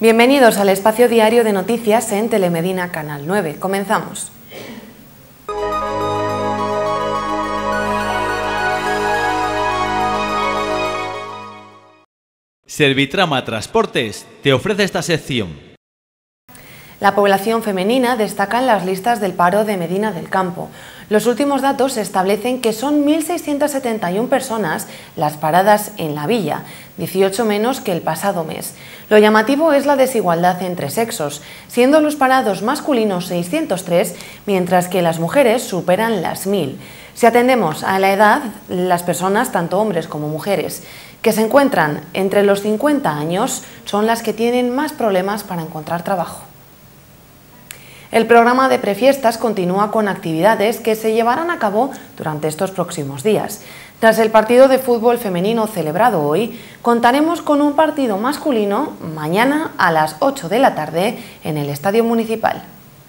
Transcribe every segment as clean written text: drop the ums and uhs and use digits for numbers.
Bienvenidos al espacio diario de noticias en Telemedina Canal 9. Comenzamos. Servitrama Transportes te ofrece esta sección. La población femenina destaca en las listas del paro de Medina del Campo. Los últimos datos establecen que son 1.671 personas las paradas en la villa, 18 menos que el pasado mes. Lo llamativo es la desigualdad entre sexos, siendo los parados masculinos 603, mientras que las mujeres superan las 1.000. Si atendemos a la edad, las personas, tanto hombres como mujeres, que se encuentran entre los 50 años, son las que tienen más problemas para encontrar trabajo. El programa de prefiestas continúa con actividades que se llevarán a cabo durante estos próximos días. Tras el partido de fútbol femenino celebrado hoy, contaremos con un partido masculino mañana a las 8 de la tarde en el Estadio Municipal.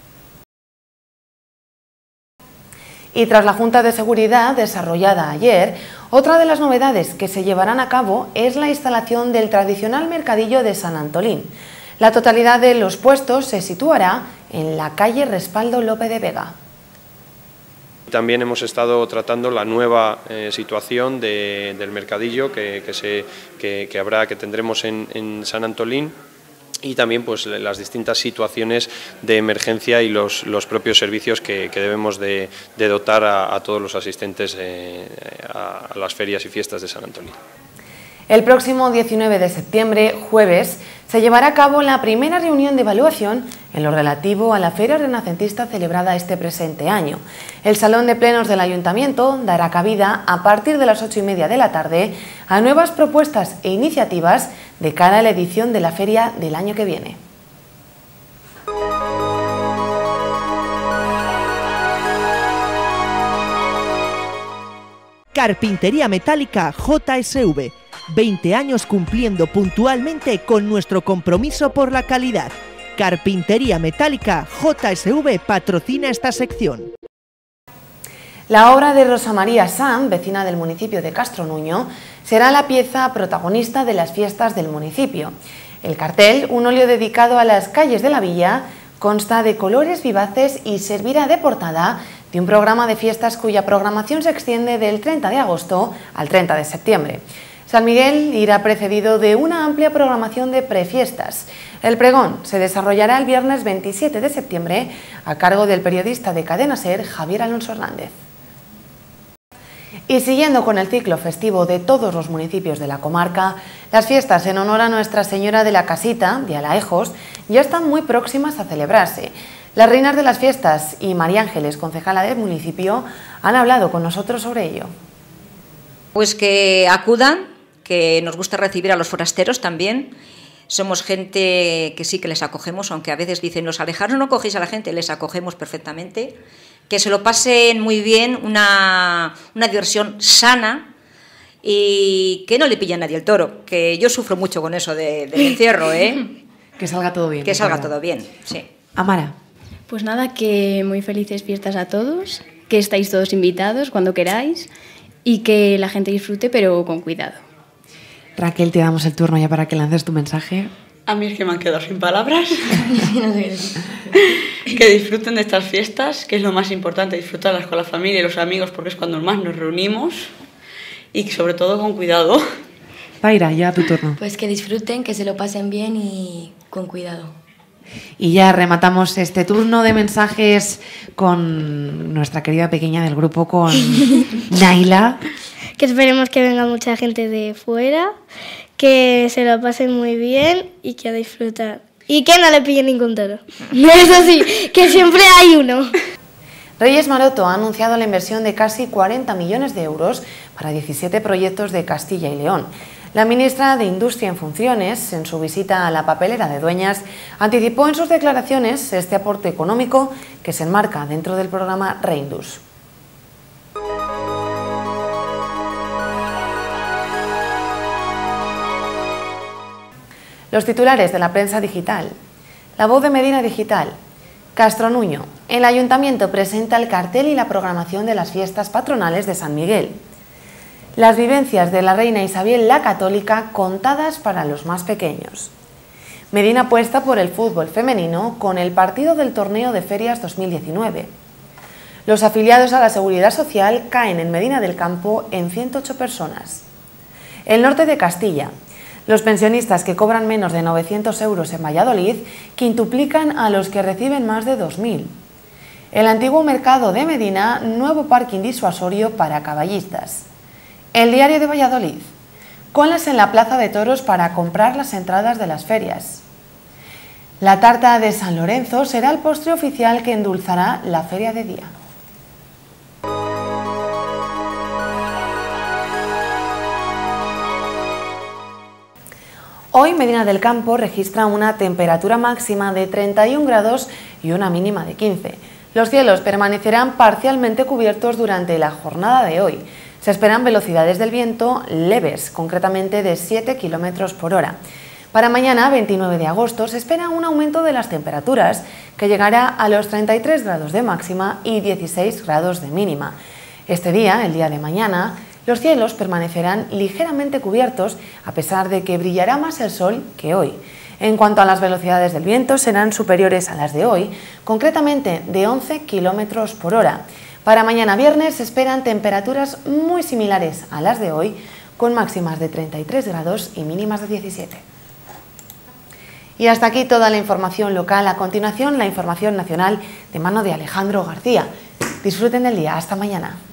Y tras la Junta de Seguridad desarrollada ayer, otra de las novedades que se llevarán a cabo es la instalación del tradicional mercadillo de San Antolín. La totalidad de los puestos se situará en la calle Respaldo Lope de Vega. También hemos estado tratando la nueva situación del mercadillo que tendremos en San Antolín, y también pues las distintas situaciones de emergencia y los propios servicios que debemos de dotar a todos los asistentes a las ferias y fiestas de San Antolín. El próximo 19 de septiembre, jueves, se llevará a cabo la primera reunión de evaluación en lo relativo a la Feria Renacentista celebrada este presente año. El Salón de Plenos del Ayuntamiento dará cabida a partir de las 8:30 de la tarde a nuevas propuestas e iniciativas de cara a la edición de la feria del año que viene. Carpintería Metálica JSV. 20 años cumpliendo puntualmente con nuestro compromiso por la calidad. Carpintería Metálica JSV patrocina esta sección. La obra de Rosa María Sanz, vecina del municipio de Castronuño, será la pieza protagonista de las fiestas del municipio. El cartel, un óleo dedicado a las calles de la villa, consta de colores vivaces y servirá de portada de un programa de fiestas cuya programación se extiende del 30 de agosto al 30 de septiembre. San Miguel irá precedido de una amplia programación de prefiestas. El pregón se desarrollará el viernes 27 de septiembre a cargo del periodista de Cadena SER, Javier Alonso Hernández. Y siguiendo con el ciclo festivo de todos los municipios de la comarca, las fiestas en honor a Nuestra Señora de la Casita, de Alaejos, ya están muy próximas a celebrarse. Las reinas de las fiestas y María Ángeles, concejala del municipio, han hablado con nosotros sobre ello. Pues que acudan, que nos gusta recibir a los forasteros también. Somos gente que sí que les acogemos, aunque a veces dicen los alejanos no cogéis a la gente, les acogemos perfectamente. Que se lo pasen muy bien, una diversión sana y que no le pille a nadie el toro, que yo sufro mucho con eso del encierro, ¿eh? Que salga todo bien. Que salga todo bien, sí. Amara. Pues nada, que muy felices fiestas a todos, que estáis todos invitados cuando queráis y que la gente disfrute, pero con cuidado. Raquel, te damos el turno ya para que lances tu mensaje. A mí es que me han quedado sin palabras. Que disfruten de estas fiestas, que es lo más importante, disfrutarlas con la familia y los amigos, porque es cuando más nos reunimos, y sobre todo con cuidado. Zaira, ya tu turno. Pues que disfruten, que se lo pasen bien y con cuidado. Y ya rematamos este turno de mensajes con nuestra querida pequeña del grupo, con Naila. Que esperemos que venga mucha gente de fuera, que se lo pasen muy bien y que a disfrutar. Y que no le pillen ningún toro. Eso sí, que siempre hay uno. Reyes Maroto ha anunciado la inversión de casi 40 millones de euros para 17 proyectos de Castilla y León. La ministra de Industria en funciones, en su visita a la papelera de Dueñas, anticipó en sus declaraciones este aporte económico que se enmarca dentro del programa Reindus. Los titulares de la prensa digital. La Voz de Medina Digital. Castronuño. El Ayuntamiento presenta el cartel y la programación de las fiestas patronales de San Miguel. Las vivencias de la reina Isabel la Católica contadas para los más pequeños. Medina apuesta por el fútbol femenino con el partido del torneo de ferias 2019. Los afiliados a la Seguridad Social caen en Medina del Campo en 108 personas. El norte de Castilla. Los pensionistas que cobran menos de 900 euros en Valladolid quintuplican a los que reciben más de 2.000. El antiguo mercado de Medina, nuevo parking disuasorio para caballistas. El Diario de Valladolid. Colas en la Plaza de Toros para comprar las entradas de las ferias. La tarta de San Lorenzo será el postre oficial que endulzará la feria de día. Hoy Medina del Campo registra una temperatura máxima de 31 grados y una mínima de 15. Los cielos permanecerán parcialmente cubiertos durante la jornada de hoy. Se esperan velocidades del viento leves, concretamente de 7 km por hora. Para mañana, 29 de agosto, se espera un aumento de las temperaturas que llegará a los 33 grados de máxima y 16 grados de mínima. Este día, el día de mañana, los cielos permanecerán ligeramente cubiertos a pesar de que brillará más el sol que hoy. En cuanto a las velocidades del viento, serán superiores a las de hoy, concretamente de 11 km por hora. Para mañana viernes se esperan temperaturas muy similares a las de hoy, con máximas de 33 grados y mínimas de 17. Y hasta aquí toda la información local. A continuación, la información nacional de mano de Alejandro García. Disfruten del día. Hasta mañana.